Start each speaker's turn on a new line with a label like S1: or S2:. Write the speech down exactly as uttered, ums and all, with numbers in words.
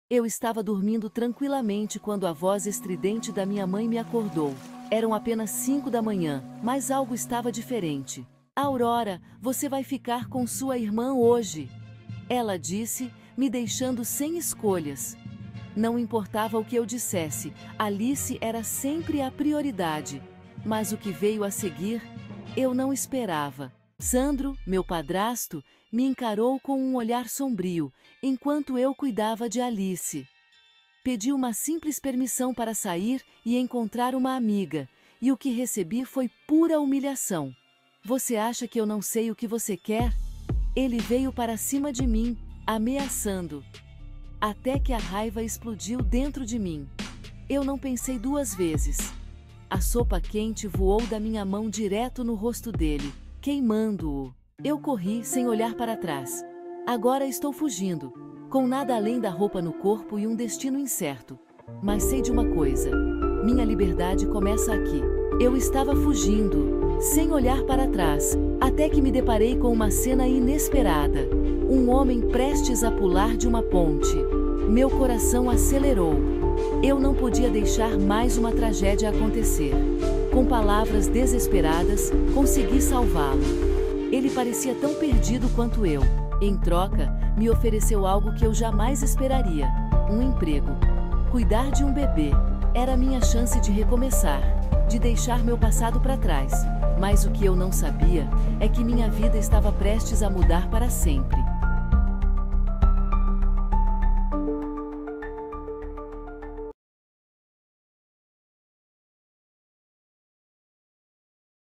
S1: Eu estava dormindo tranquilamente quando a voz estridente da minha mãe me acordou. Eram apenas cinco da manhã, mas algo estava diferente. Aurora, você vai ficar com sua irmã hoje. Ela disse, me deixando sem escolhas. Não importava o que eu dissesse, Alice era sempre a prioridade. Mas o que veio a seguir, eu não esperava. Sandro, meu padrasto, me encarou com um olhar sombrio, enquanto eu cuidava de Alice. Pedi uma simples permissão para sair e encontrar uma amiga, e o que recebi foi pura humilhação. Você acha que eu não sei o que você quer? Ele veio para cima de mim, ameaçando. Até que a raiva explodiu dentro de mim. Eu não pensei duas vezes. A sopa quente voou da minha mão direto no rosto dele, queimando-o. Eu corri sem olhar para trás. Agora estou fugindo, com nada além da roupa no corpo e um destino incerto. Mas sei de uma coisa: minha liberdade começa aqui. Eu estava fugindo, sem olhar para trás, até que me deparei com uma cena inesperada. Um homem prestes a pular de uma ponte. Meu coração acelerou. Eu não podia deixar mais uma tragédia acontecer. Com palavras desesperadas, consegui salvá-lo. Ele parecia tão perdido quanto eu. Em troca, me ofereceu algo que eu jamais esperaria: um emprego. Cuidar de um bebê. Era a minha chance de recomeçar, de deixar meu passado para trás. Mas o que eu não sabia é que minha vida estava prestes a mudar para sempre.